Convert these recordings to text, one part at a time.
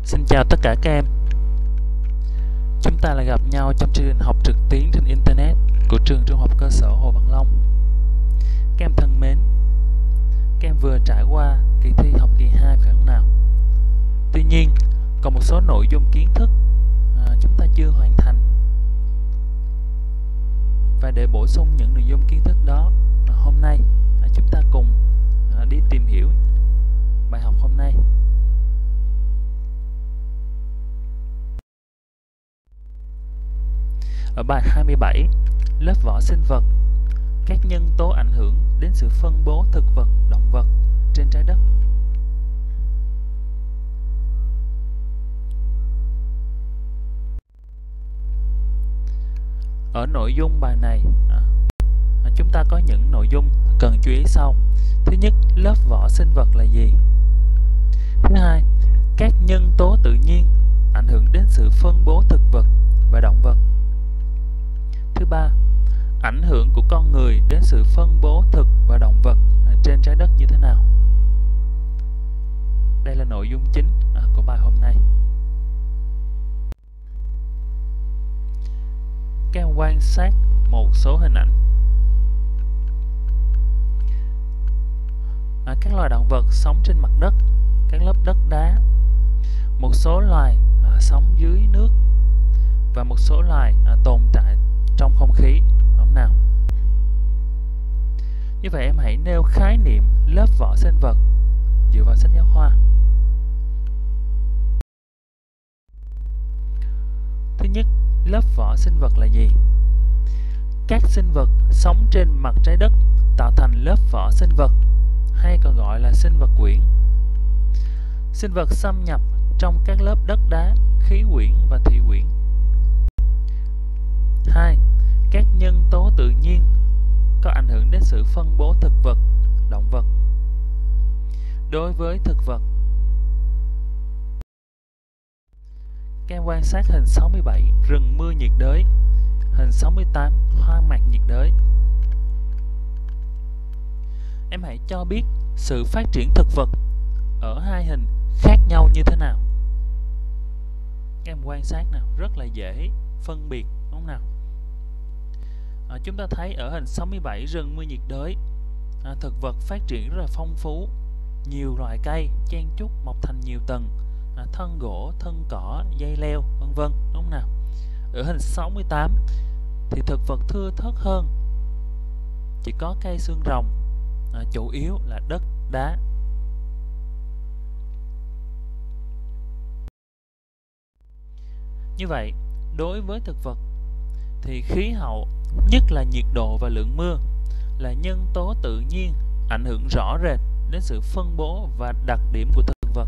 Xin chào tất cả các em. Chúng ta lại gặp nhau trong chương trình học trực tuyến trên Internet của trường Trung học cơ sở Hồ Văn Long. Các em thân mến, các em vừa trải qua kỳ thi học kỳ 2 phải không nào? Tuy nhiên, còn một số nội dung kiến thức chúng ta chưa hoàn thành. Và để bổ sung những nội dung kiến thức đó, hôm nay chúng ta cùng đi tìm hiểu bài học hôm nay. Ở bài 27, lớp vỏ sinh vật, các nhân tố ảnh hưởng đến sự phân bố thực vật, động vật trên trái đất. Ở nội dung bài này, chúng ta có những nội dung cần chú ý sau. Thứ nhất, lớp vỏ sinh vật là gì? Thứ hai, các nhân tố tự nhiên ảnh hưởng đến sự phân bố thực vật và động vật. Thứ ba, ảnh hưởng của con người đến sự phân bố thực và động vật trên trái đất như thế nào? Đây là nội dung chính của bài hôm nay. Các em quan sát một số hình ảnh. Các loài động vật sống trên mặt đất, các lớp đất đá, một số loài sống dưới nước và một số loài tồn tại trong không khí, đúng không nào? Như vậy em hãy nêu khái niệm lớp vỏ sinh vật dựa vào sách giáo khoa. Thứ nhất, lớp vỏ sinh vật là gì? Các sinh vật sống trên mặt trái đất tạo thành lớp vỏ sinh vật, hay còn gọi là sinh vật quyển. Sinh vật xâm nhập trong các lớp đất đá, khí quyển và thủy quyển. 2. Các nhân tố tự nhiên có ảnh hưởng đến sự phân bố thực vật, động vật. Đối với thực vật, các em quan sát hình 67 rừng mưa nhiệt đới, hình 68 hoang mạc nhiệt đới. Em hãy cho biết sự phát triển thực vật ở hai hình khác nhau như thế nào. Các em quan sát nào, rất là dễ phân biệt, đúng không nào? Chúng ta thấy ở hình 67 rừng mưa nhiệt đới, thực vật phát triển rất là phong phú, nhiều loài cây chen chúc mọc thành nhiều tầng, thân gỗ, thân cỏ, dây leo, vân vân, đúng không nào? Ở hình 68 thì thực vật thưa thớt hơn, chỉ có cây xương rồng, chủ yếu là đất đá. Như vậy, đối với thực vật thì khí hậu, nhất là nhiệt độ và lượng mưa, là nhân tố tự nhiên ảnh hưởng rõ rệt đến sự phân bố và đặc điểm của thực vật.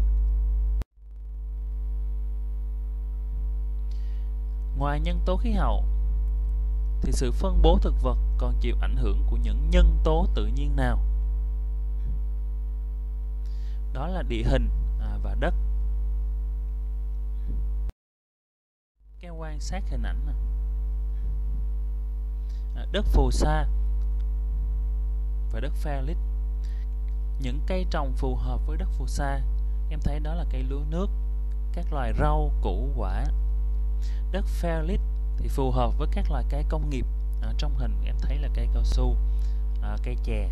Ngoài nhân tố khí hậu thì sự phân bố thực vật còn chịu ảnh hưởng của những nhân tố tự nhiên nào? Đó là địa hình và đất. Các quan sát hình ảnh này. Đất phù sa và đất pha-lít. Những cây trồng phù hợp với đất phù sa, em thấy đó là cây lúa nước, các loài rau, củ quả. Đất pha-lít thì phù hợp với các loài cây công nghiệp. Trong hình em thấy là cây cao su, cây chè.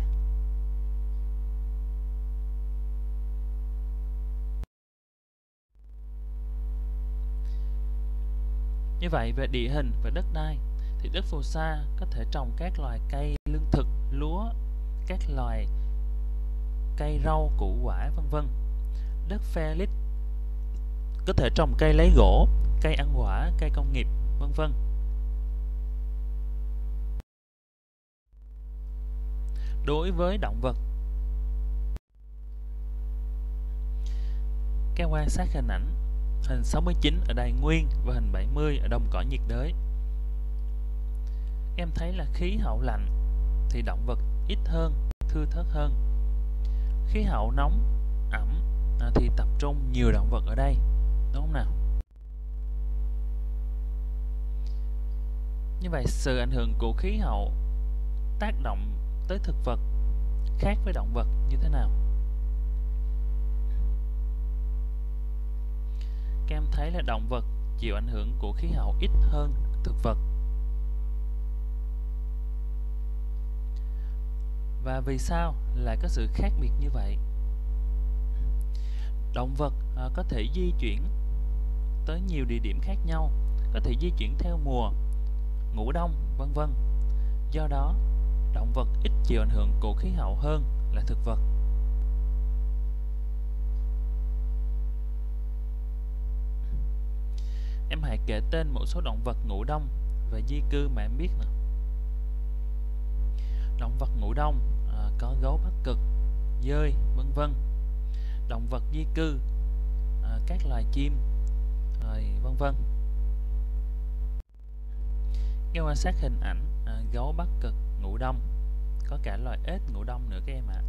Như vậy về địa hình và đất đai thì đất phù sa có thể trồng các loài cây lương thực, lúa, các loài cây rau, củ quả, vân vân. Đất pha-lít có thể trồng cây lấy gỗ, cây ăn quả, cây công nghiệp, vân vân. Đối với động vật, các quan sát hình ảnh hình 69 ở Đài Nguyên và hình 70 ở đồng cỏ nhiệt đới. Em thấy là khí hậu lạnh thì động vật ít hơn, thưa thớt hơn. Khí hậu nóng, ẩm thì tập trung nhiều động vật ở đây, đúng không nào? Như vậy sự ảnh hưởng của khí hậu tác động tới thực vật khác với động vật như thế nào? Các em thấy là động vật chịu ảnh hưởng của khí hậu ít hơn thực vật. Và vì sao lại có sự khác biệt như vậy? Động vật có thể di chuyển tới nhiều địa điểm khác nhau, có thể di chuyển theo mùa, ngủ đông, vân vân. Do đó, động vật ít chịu ảnh hưởng của khí hậu hơn là thực vật. Em hãy kể tên một số động vật ngủ đông và di cư mà em biết nè. Động vật ngủ đông có gấu Bắc Cực, dơi, vân vân. Động vật di cư các loài chim, vân vân. Các quan sát hình ảnh gấu Bắc Cực ngủ đông, có cả loài ếch ngủ đông nữa các em ạ.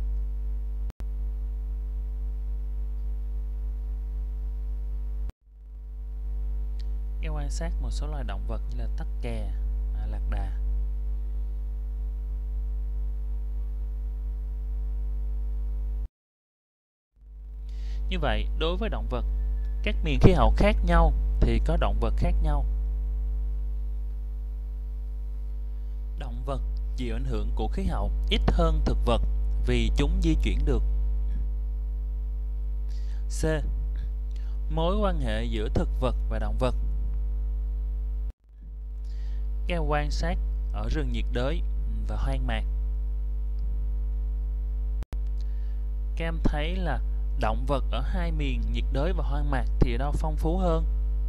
Các quan sát một số loài động vật như là tắc kè, lạc đà. Như vậy, đối với động vật, các miền khí hậu khác nhau thì có động vật khác nhau. Động vật chịu ảnh hưởng của khí hậu ít hơn thực vật vì chúng di chuyển được. C. Mối quan hệ giữa thực vật và động vật. Các em quan sát ở rừng nhiệt đới và hoang mạc. Các em thấy là động vật ở hai miền nhiệt đới và hoang mạc thì ở đâu phong phú hơn?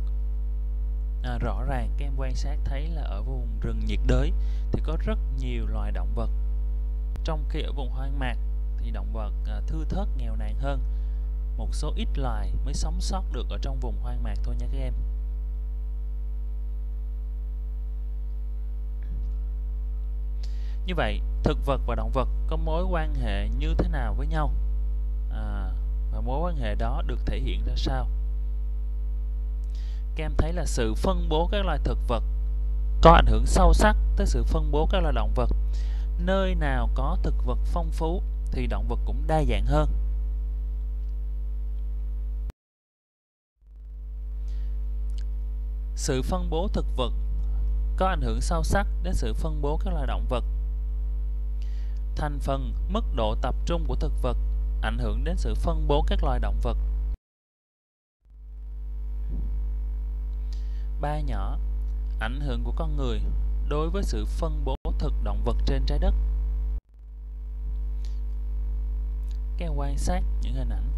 Rõ ràng các em quan sát thấy là ở vùng rừng nhiệt đới thì có rất nhiều loài động vật, trong khi ở vùng hoang mạc thì động vật thưa thớt, nghèo nàn hơn. Một số ít loài mới sống sót được ở trong vùng hoang mạc thôi nha các em. Như vậy, thực vật và động vật có mối quan hệ như thế nào với nhau? Và mối quan hệ đó được thể hiện ra sao? Các em thấy là sự phân bố các loài thực vật có ảnh hưởng sâu sắc tới sự phân bố các loài động vật. Nơi nào có thực vật phong phú thì động vật cũng đa dạng hơn. Sự phân bố thực vật có ảnh hưởng sâu sắc đến sự phân bố các loài động vật. Thành phần, mức độ tập trung của thực vật ảnh hưởng đến sự phân bố các loài động vật. Ba nhỏ, ảnh hưởng của con người đối với sự phân bố thực động vật trên trái đất. Các em quan sát những hình ảnh.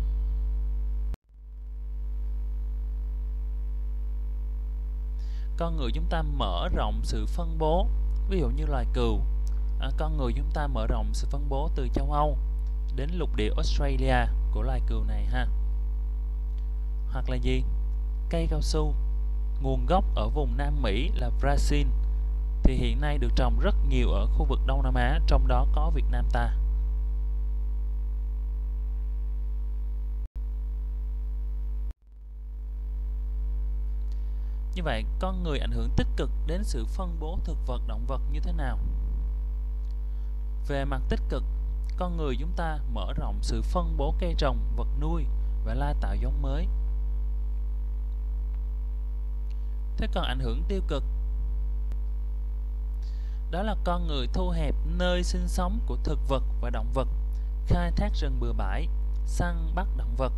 Con người chúng ta mở rộng sự phân bố, ví dụ như loài cừu. Con người chúng ta mở rộng sự phân bố từ châu Âu đến lục địa Australia của loài cừu này ha. Hoặc là gì? Cây cao su, nguồn gốc ở vùng Nam Mỹ là Brazil, thì hiện nay được trồng rất nhiều ở khu vực Đông Nam Á, trong đó có Việt Nam ta. Như vậy, con người ảnh hưởng tích cực đến sự phân bố thực vật động vật như thế nào? Về mặt tích cực, con người chúng ta mở rộng sự phân bố cây trồng, vật nuôi và lai tạo giống mới. Thế còn ảnh hưởng tiêu cực, đó là con người thu hẹp nơi sinh sống của thực vật và động vật, khai thác rừng bừa bãi, săn bắt động vật.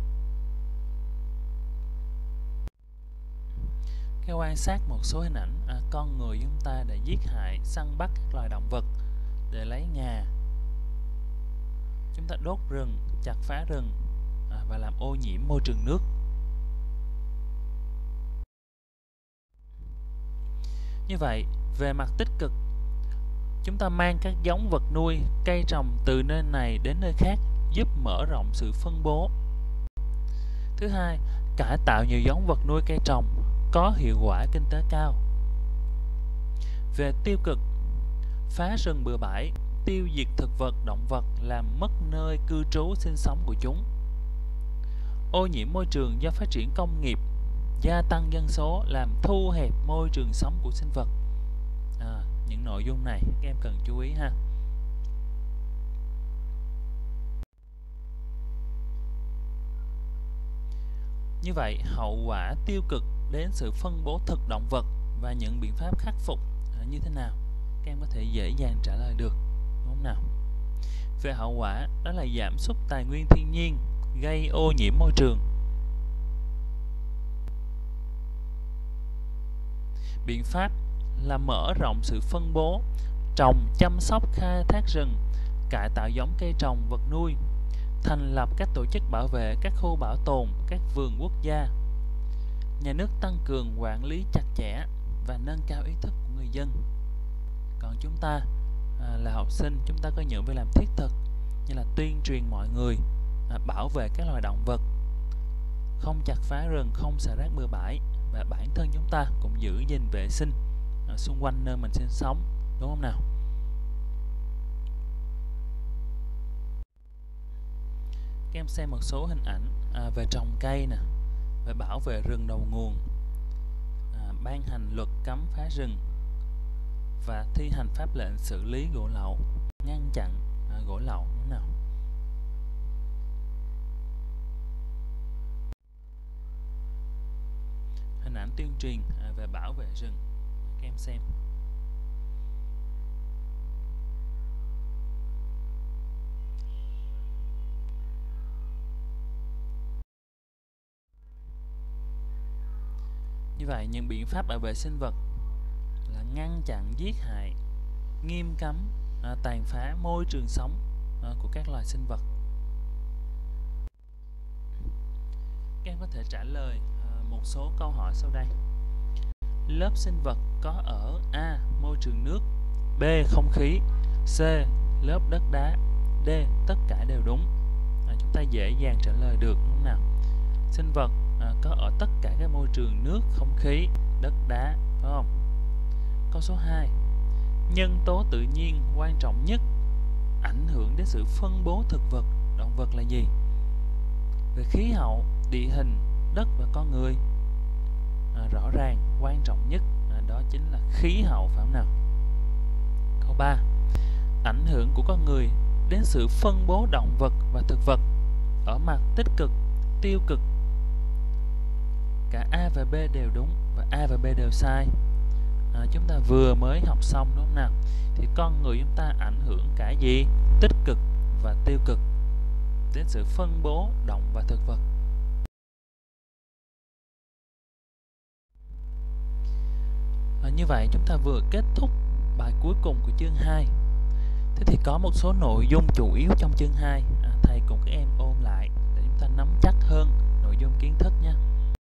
Khi quan sát một số hình ảnh, con người chúng ta đã giết hại, săn bắt các loài động vật để lấy ngà. Chúng ta đốt rừng, chặt phá rừng và làm ô nhiễm môi trường nước. Như vậy, về mặt tích cực, chúng ta mang các giống vật nuôi, cây trồng từ nơi này đến nơi khác, giúp mở rộng sự phân bố. Thứ hai, cải tạo nhiều giống vật nuôi cây trồng có hiệu quả kinh tế cao. Về tiêu cực, phá rừng bừa bãi, tiêu diệt thực vật, động vật, làm mất nơi cư trú sinh sống của chúng. Ô nhiễm môi trường do phát triển công nghiệp, gia tăng dân số, làm thu hẹp môi trường sống của sinh vật. Những nội dung này các em cần chú ý ha. Như vậy, hậu quả tiêu cực đến sự phân bố thực động vật và những biện pháp khắc phục như thế nào? Các em có thể dễ dàng trả lời được, đúng không nào? Về hậu quả, đó là giảm sút tài nguyên thiên nhiên, gây ô nhiễm môi trường. Biện pháp là mở rộng sự phân bố, trồng, chăm sóc, khai thác rừng, cải tạo giống cây trồng, vật nuôi, thành lập các tổ chức bảo vệ, các khu bảo tồn, các vườn quốc gia. Nhà nước tăng cường quản lý chặt chẽ và nâng cao ý thức của người dân. Còn chúng ta là học sinh, chúng ta có những việc làm thiết thực như là tuyên truyền mọi người bảo vệ các loài động vật, không chặt phá rừng, không xả rác bừa bãi, và bản thân chúng ta cũng giữ gìn vệ sinh xung quanh nơi mình sinh sống, đúng không nào? Các em xem một số hình ảnh về trồng cây nè, về bảo vệ rừng đầu nguồn, ban hành luật cấm phá rừng và thi hành pháp lệnh xử lý gỗ lậu, ngăn chặn gỗ lậu, đúng không nào? Hình ảnh tuyên truyền về bảo vệ rừng, các em xem. Như vậy, những biện pháp bảo vệ sinh vật là ngăn chặn giết hại, nghiêm cấm tàn phá môi trường sống của các loài sinh vật. Các em có thể trả lời một số câu hỏi sau đây. Lớp sinh vật có ở A. Môi trường nước, B. Không khí, C. Lớp đất đá, D. Tất cả đều đúng. Chúng ta dễ dàng trả lời được, đúng không nào? Sinh vật có ở tất cả các môi trường nước, không khí, đất đá, phải không? Câu số 2. Nhân tố tự nhiên quan trọng nhất ảnh hưởng đến sự phân bố thực vật, động vật là gì? Về khí hậu, địa hình, đất và con người. Rõ ràng quan trọng nhất đó chính là khí hậu, phải không nào? Câu 3. Ảnh hưởng của con người đến sự phân bố động vật và thực vật ở mặt tích cực, tiêu cực. Cả A và B đều đúng và A và B đều sai. Chúng ta vừa mới học xong, đúng không nào? Thì con người chúng ta ảnh hưởng cả gì? Tích cực và tiêu cực đến sự phân bố động và thực vật. Như vậy chúng ta vừa kết thúc bài cuối cùng của chương 2. Thế thì có một số nội dung chủ yếu trong chương 2, thầy cùng các em ôn lại để chúng ta nắm chắc hơn nội dung kiến thức nha.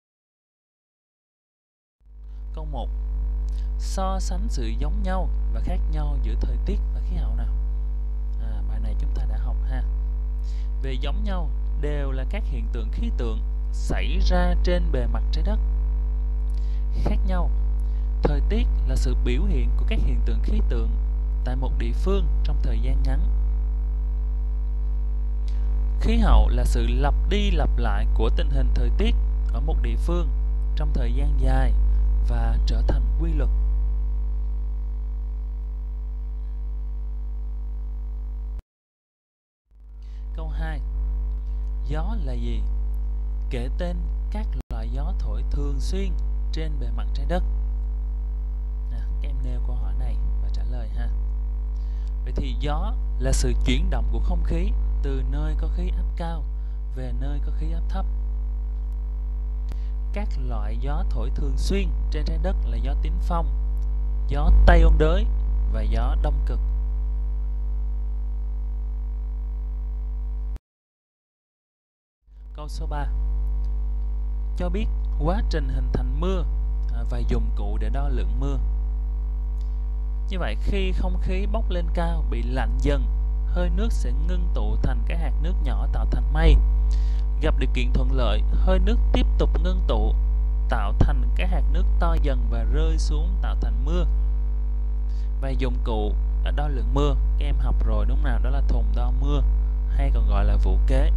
Câu 1. So sánh sự giống nhau và khác nhau giữa thời tiết và khí hậu nào? Bài này chúng ta đã học ha. Về giống nhau đều là các hiện tượng khí tượng xảy ra trên bề mặt trái đất. Khác nhau, thời tiết là sự biểu hiện của các hiện tượng khí tượng tại một địa phương trong thời gian ngắn. Khí hậu là sự lặp đi lặp lại của tình hình thời tiết ở một địa phương trong thời gian dài và trở thành quy luật. Câu 2. Gió là gì? Kể tên các loại gió thổi thường xuyên trên bề mặt trái đất. Các em nêu câu hỏi này và trả lời ha. Vậy thì gió là sự chuyển động của không khí từ nơi có khí áp cao về nơi có khí áp thấp. Các loại gió thổi thường xuyên trên trái đất là gió tín phong, gió Tây ôn đới và gió đông cực. Câu số 3. Cho biết quá trình hình thành mưa và dụng cụ để đo lượng mưa. Như vậy, khi không khí bốc lên cao bị lạnh dần, hơi nước sẽ ngưng tụ thành các hạt nước nhỏ tạo thành mây. Gặp điều kiện thuận lợi, hơi nước tiếp tục ngưng tụ tạo thành các hạt nước to dần và rơi xuống tạo thành mưa. Và dụng cụ đo lượng mưa, các em học rồi đúng nào? Đó là thùng đo mưa hay còn gọi là vũ kế.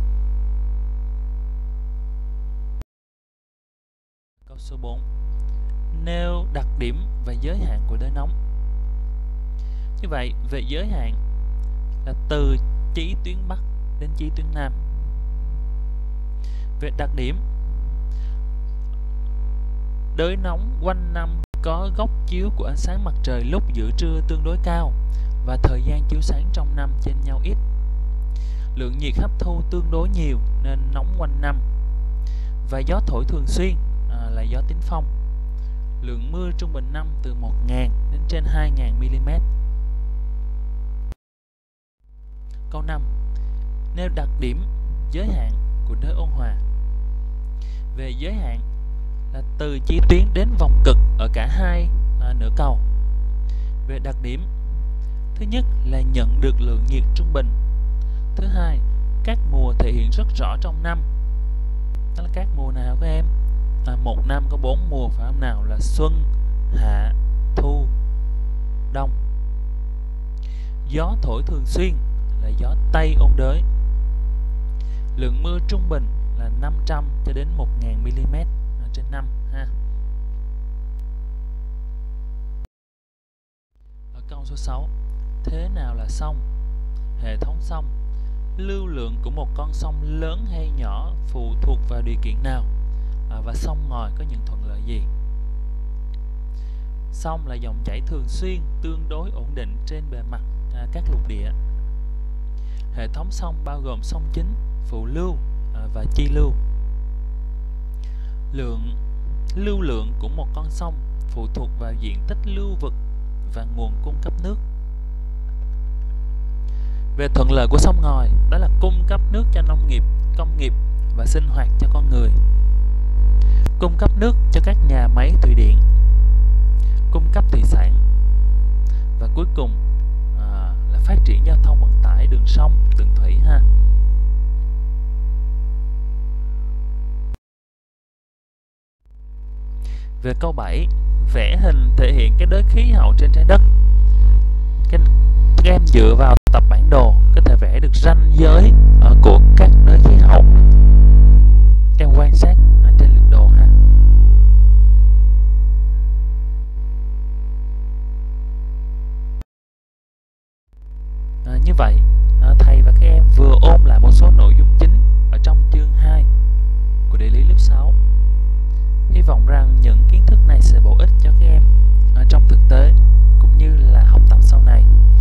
Câu số 4. Nêu đặc điểm và giới hạn của đới nóng. Như vậy, về giới hạn là từ chí tuyến Bắc đến chí tuyến Nam. Về đặc điểm, Đới nóng quanh năm có góc chiếu của ánh sáng mặt trời lúc giữa trưa tương đối cao và thời gian chiếu sáng trong năm chênh nhau ít. Lượng nhiệt hấp thu tương đối nhiều nên nóng quanh năm. Và gió thổi thường xuyên là gió tính phong. Lượng mưa trung bình năm từ 1.000 đến trên 2.000 mm. Câu 5. Nêu đặc điểm giới hạn của đới ôn hòa. Về giới hạn là từ chi tuyến đến vòng cực ở cả hai nửa cầu. Về đặc điểm, thứ nhất là nhận được lượng nhiệt trung bình. Thứ hai, các mùa thể hiện rất rõ trong năm. Đó là các mùa nào các em? Một năm có 4 mùa phải không nào? Là xuân, hạ, thu, đông. Gió thổi thường xuyên là gió Tây ôn đới. Lượng mưa trung bình là 500 cho đến 1.000 mm trên năm ha. Ở câu số 6, thế nào là sông? Hệ thống sông. Lưu lượng của một con sông lớn hay nhỏ phụ thuộc vào điều kiện nào? Và sông ngòi có những thuận lợi gì? Sông là dòng chảy thường xuyên, tương đối ổn định trên bề mặt các lục địa. Hệ thống sông bao gồm sông chính, phụ lưu và chi lưu. Lưu lượng của một con sông phụ thuộc vào diện tích lưu vực và nguồn cung cấp nước. Về thuận lợi của sông ngòi, đó là cung cấp nước cho nông nghiệp, công nghiệp và sinh hoạt cho con người. Cung cấp nước cho các nhà máy thủy điện, cung cấp thủy sản. Và cuối cùng là phát triển giao thông vận tải đường sông, đường thủy ha. Về câu 7, vẽ hình thể hiện cái đới khí hậu trên trái đất. Các em dựa vào tập bản đồ có thể vẽ được ranh giới của các đới khí hậu. Các em quan sát trên lược đồ ha. Như vậy, thầy và các em vừa ôn lại một số nội dung chính ở trong chương 2 của địa lý lớp 6. Hy vọng rằng những kiến thức này sẽ bổ ích cho các em trong thực tế cũng như là học tập sau này.